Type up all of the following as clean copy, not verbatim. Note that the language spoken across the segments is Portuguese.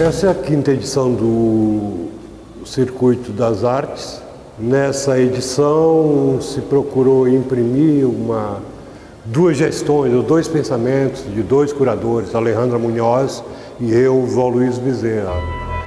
Essa é a quinta edição do Circuito das Artes. Nessa edição se procurou imprimir duas gestões, ou dois pensamentos de dois curadores, Alejandra Munhoz e eu, João Luiz Bezerra.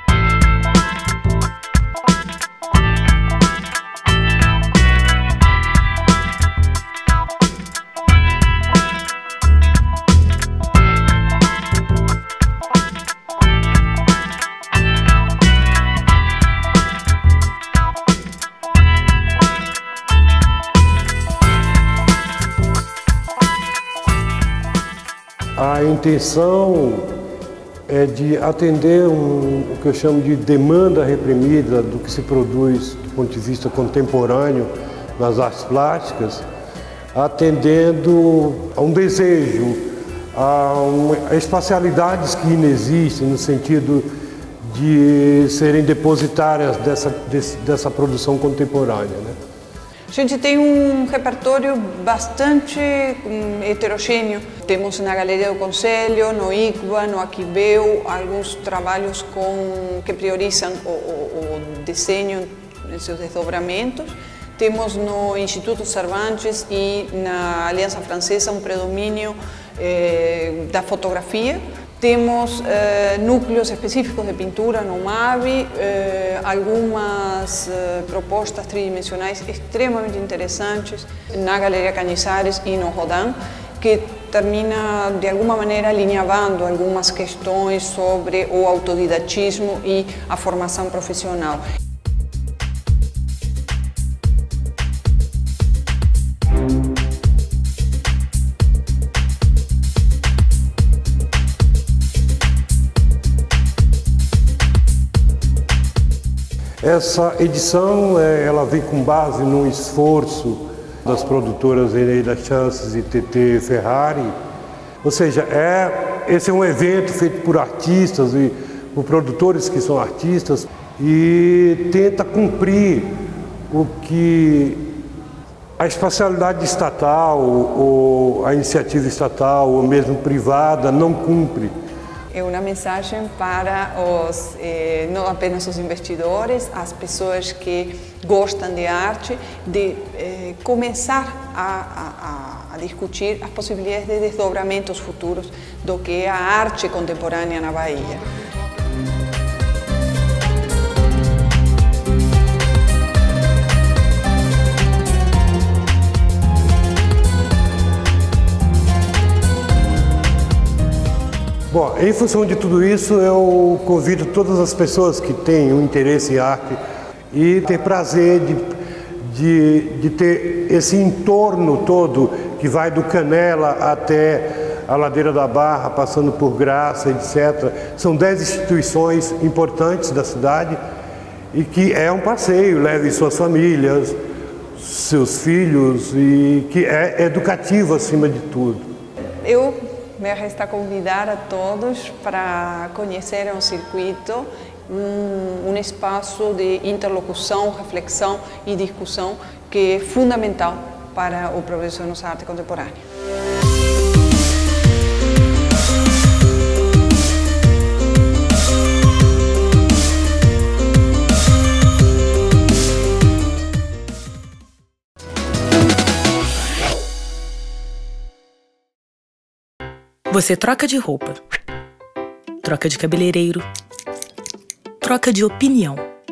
A intenção é de atender o que eu chamo de demanda reprimida do que se produz do ponto de vista contemporâneo nas artes plásticas, atendendo a um desejo, a espacialidades que inexistem no sentido de serem depositárias dessa produção contemporânea, né? A gente tem um repertório bastante heterogêneo. Temos na Galeria do Conselho, no ICBA, no Aquibeu, alguns trabalhos que priorizam o desenho em seus desdobramentos. Temos no Instituto Cervantes e na Aliança Francesa um predomínio da fotografia. Temos núcleos específicos de pintura no MAB, algumas propostas tridimensionais extremamente interessantes na Galeria Cañizares e no Rodin, que termina de alguma maneira alinhavando algumas questões sobre o autodidatismo e a formação profissional. Essa edição ela vem com base no esforço das produtoras Eneida Chances e TT Ferrari, ou seja, esse é um evento feito por artistas e por produtores que são artistas e tenta cumprir o que a espacialidade estatal ou a iniciativa estatal ou mesmo privada não cumpre. É uma mensagem para não apenas os investidores, as pessoas que gostam de arte, de começar a discutir as possibilidades de desdobramentos futuros do que é a arte contemporânea na Bahia. Bom, em função de tudo isso, eu convido todas as pessoas que têm um interesse em arte e ter prazer de ter esse entorno todo que vai do Canela até a Ladeira da Barra, passando por Graça, etc. São 10 instituições importantes da cidade e que é um passeio, leve suas famílias, seus filhos e que é educativo acima de tudo. Me resta convidar a todos para conhecerem o circuito, um espaço de interlocução, reflexão e discussão que é fundamental para o progresso da nossa arte contemporânea. Você troca de roupa, troca de cabeleireiro, troca de opinião,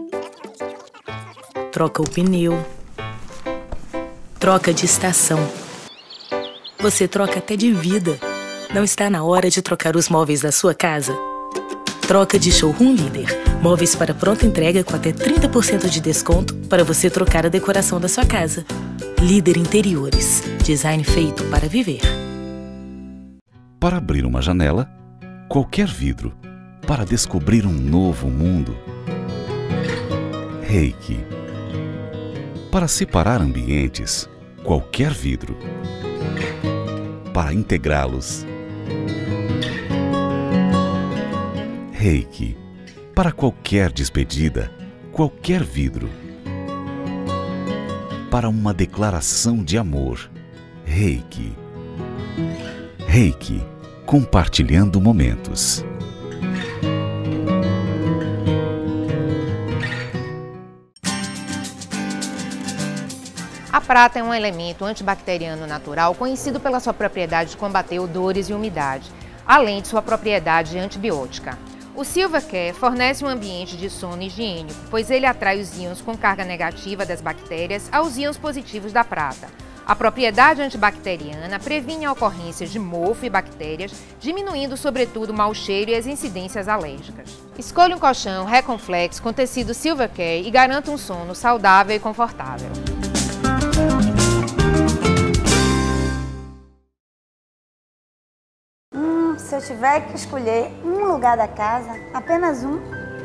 troca o pneu, troca de estação. Você troca até de vida. Não está na hora de trocar os móveis da sua casa? Troca de Showroom Líder. Móveis para pronta entrega com até 30% de desconto para você trocar a decoração da sua casa. Líder Interiores. Design feito para viver. Para abrir uma janela, qualquer vidro. Para descobrir um novo mundo, Reiki. Para separar ambientes, qualquer vidro. Para integrá-los, Reiki. Para qualquer despedida, qualquer vidro. Para uma declaração de amor, Reiki. Reiki. Compartilhando momentos. A prata é um elemento antibacteriano natural conhecido pela sua propriedade de combater odores e umidade, além de sua propriedade antibiótica. O Silvercare fornece um ambiente de sono higiênico, pois ele atrai os íons com carga negativa das bactérias aos íons positivos da prata. A propriedade antibacteriana previne a ocorrência de mofo e bactérias, diminuindo sobretudo o mau cheiro e as incidências alérgicas. Escolha um colchão Reconflex com tecido Silvercare e garanta um sono saudável e confortável. Se eu tiver que escolher um lugar da casa, apenas um,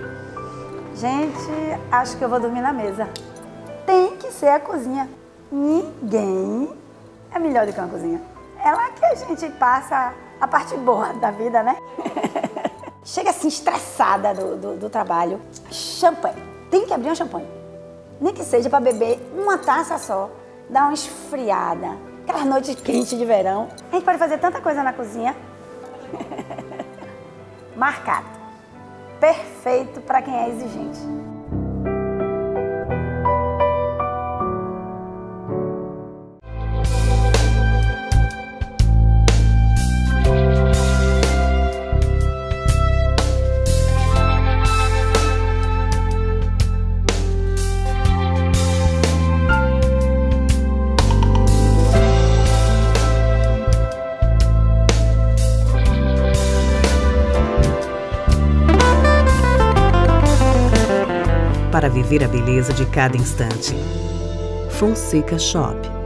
gente, acho que eu vou dormir na mesa. Tem que ser a cozinha. Ninguém é melhor do que uma cozinha. É lá que a gente passa a parte boa da vida, né? Chega assim estressada do trabalho. Champanhe. Tem que abrir um champanhe. Nem que seja para beber uma taça só. Dar uma esfriada. Aquelas noites quentes de verão. A gente pode fazer tanta coisa na cozinha. Marcado. Perfeito para quem é exigente. Para viver a beleza de cada instante. Fonseca Shop.